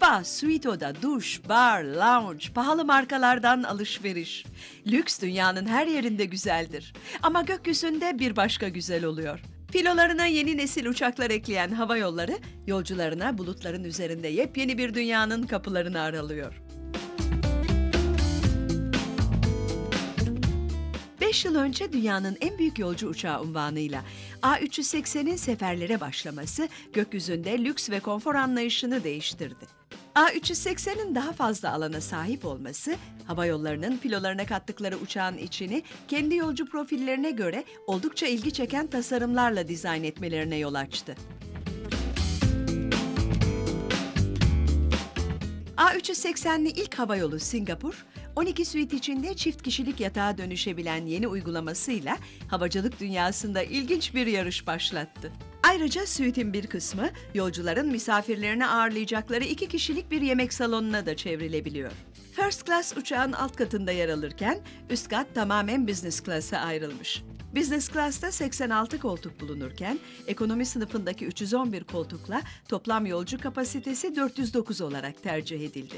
Spa, suite oda, duş, bar, lounge, pahalı markalardan alışveriş. Lüks dünyanın her yerinde güzeldir. Ama gökyüzünde bir başka güzel oluyor. Filolarına yeni nesil uçaklar ekleyen hava yolları, yolcularına bulutların üzerinde yepyeni bir dünyanın kapılarını aralıyor. 5 yıl önce dünyanın en büyük yolcu uçağı unvanıyla A380'in seferlere başlaması gökyüzünde lüks ve konfor anlayışını değiştirdi. A380'in daha fazla alana sahip olması, havayollarının filolarına kattıkları uçağın içini kendi yolcu profillerine göre oldukça ilgi çeken tasarımlarla dizayn etmelerine yol açtı. A380'li ilk havayolu Singapur, 12 suite içinde çift kişilik yatağa dönüşebilen yeni uygulamasıyla havacılık dünyasında ilginç bir yarış başlattı. Ayrıca suite'in bir kısmı yolcuların misafirlerini ağırlayacakları 2 kişilik bir yemek salonuna da çevrilebiliyor. First Class uçağın alt katında yer alırken üst kat tamamen Business Class'a ayrılmış. Business Class'ta 86 koltuk bulunurken ekonomi sınıfındaki 311 koltukla toplam yolcu kapasitesi 409 olarak tercih edildi.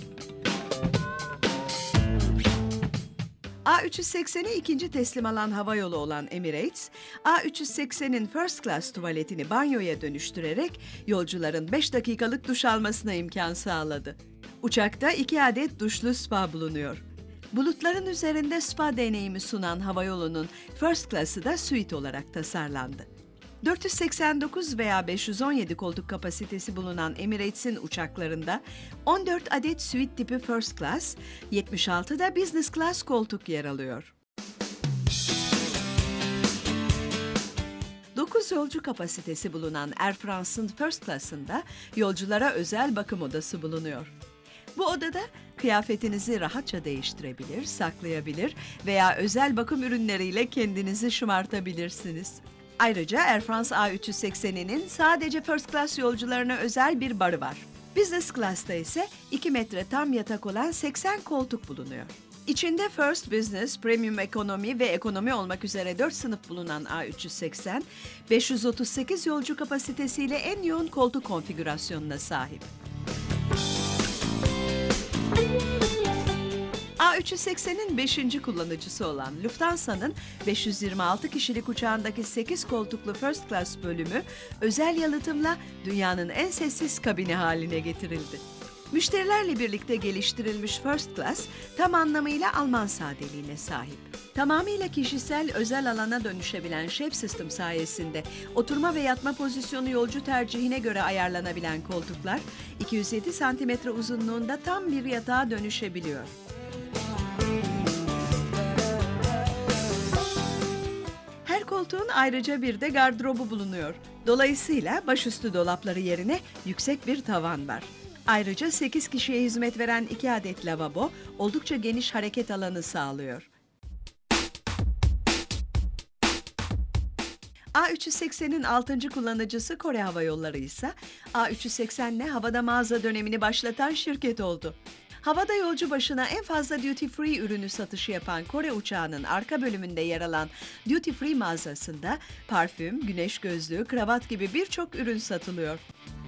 A380'i ikinci teslim alan havayolu olan Emirates, A380'in First Class tuvaletini banyoya dönüştürerek yolcuların 5 dakikalık duş almasına imkan sağladı. Uçakta 2 adet duşlu spa bulunuyor. Bulutların üzerinde spa deneyimi sunan havayolunun First Class'ı da suite olarak tasarlandı. 489 veya 517 koltuk kapasitesi bulunan Emirates'in uçaklarında 14 adet suite tipi First Class, 76 da Business Class koltuk yer alıyor. 9 yolcu kapasitesi bulunan Air France'ın First Class'ında yolculara özel bakım odası bulunuyor. Bu odada kıyafetinizi rahatça değiştirebilir, saklayabilir veya özel bakım ürünleriyle kendinizi şımartabilirsiniz. Ayrıca Air France A380'inin sadece First Class yolcularına özel bir barı var. Business Class'ta ise 2 metre tam yatak olan 80 koltuk bulunuyor. İçinde First Business, Premium Ekonomi ve Ekonomi olmak üzere 4 sınıf bulunan A380, 538 yolcu kapasitesiyle en yoğun koltuk konfigürasyonuna sahip. A380'in 5. kullanıcısı olan Lufthansa'nın 526 kişilik uçağındaki 8 koltuklu First Class bölümü özel yalıtımla dünyanın en sessiz kabini haline getirildi. Müşterilerle birlikte geliştirilmiş First Class tam anlamıyla Alman sadeliğine sahip. Tamamıyla kişisel özel alana dönüşebilen Shape System sayesinde oturma ve yatma pozisyonu yolcu tercihine göre ayarlanabilen koltuklar 207 cm uzunluğunda tam bir yatağa dönüşebiliyor. Her koltuğun ayrıca bir de gardırobu bulunuyor. Dolayısıyla başüstü dolapları yerine yüksek bir tavan var. Ayrıca 8 kişiye hizmet veren 2 adet lavabo oldukça geniş hareket alanı sağlıyor. A380'in 6. kullanıcısı Kore Hava Yolları ise A380'le havada mağaza dönemini başlatan şirket oldu. Havada yolcu başına en fazla duty free ürünü satışı yapan Kore uçağının arka bölümünde yer alan duty free mağazasında parfüm, güneş gözlüğü, kravat gibi birçok ürün satılıyor.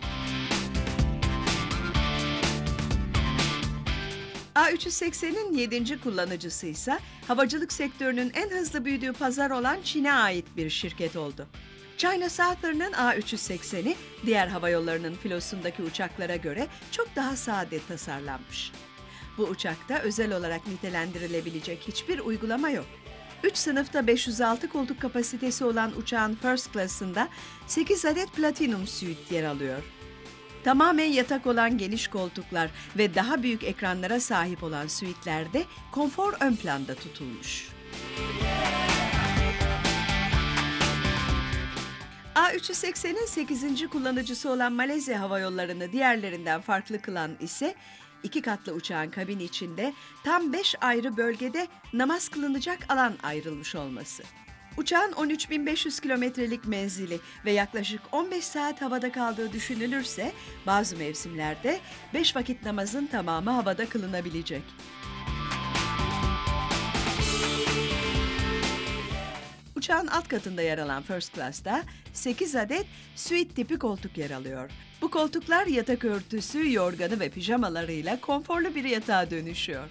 A380'in 7. kullanıcısı ise havacılık sektörünün en hızlı büyüdüğü pazar olan Çin'e ait bir şirket oldu. China Southern'ın A380'i diğer havayollarının filosundaki uçaklara göre çok daha sade tasarlanmış. Bu uçakta özel olarak nitelendirilebilecek hiçbir uygulama yok. 3 sınıfta 506 koltuk kapasitesi olan uçağın First Class'ında 8 adet Platinum Suite yer alıyor. Tamamen yatak olan geniş koltuklar ve daha büyük ekranlara sahip olan suitlerde konfor ön planda tutulmuş. A380'in 8. kullanıcısı olan Malezya Hava Yolları'nı diğerlerinden farklı kılan ise 2 katlı uçağın kabini içinde tam 5 ayrı bölgede namaz kılınacak alan ayrılmış olması. Uçağın 13.500 kilometrelik menzili ve yaklaşık 15 saat havada kaldığı düşünülürse bazı mevsimlerde 5 vakit namazın tamamı havada kılınabilecek. Uçağın alt katında yer alan First Class'ta 8 adet suite tipi koltuk yer alıyor. Bu koltuklar yatak örtüsü, yorganı ve pijamalarıyla konforlu bir yatağa dönüşüyor.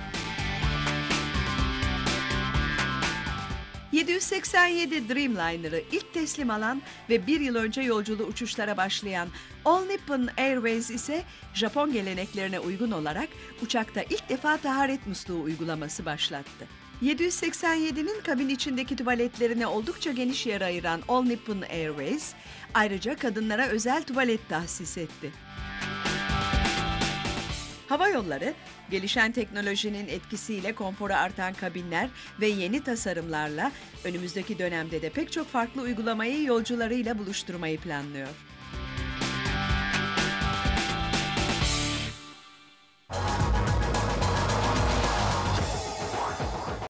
787 Dreamliner'ı ilk teslim alan ve bir yıl önce yolculuğu uçuşlara başlayan All Nippon Airways ise Japon geleneklerine uygun olarak uçakta ilk defa taharet musluğu uygulaması başlattı. 787'nin kabin içindeki tuvaletlerine oldukça geniş yer ayıran All Nippon Airways, ayrıca kadınlara özel tuvalet tahsis etti. Hava yolları, gelişen teknolojinin etkisiyle konforu artan kabinler ve yeni tasarımlarla önümüzdeki dönemde de pek çok farklı uygulamayı yolcularıyla buluşturmayı planlıyor.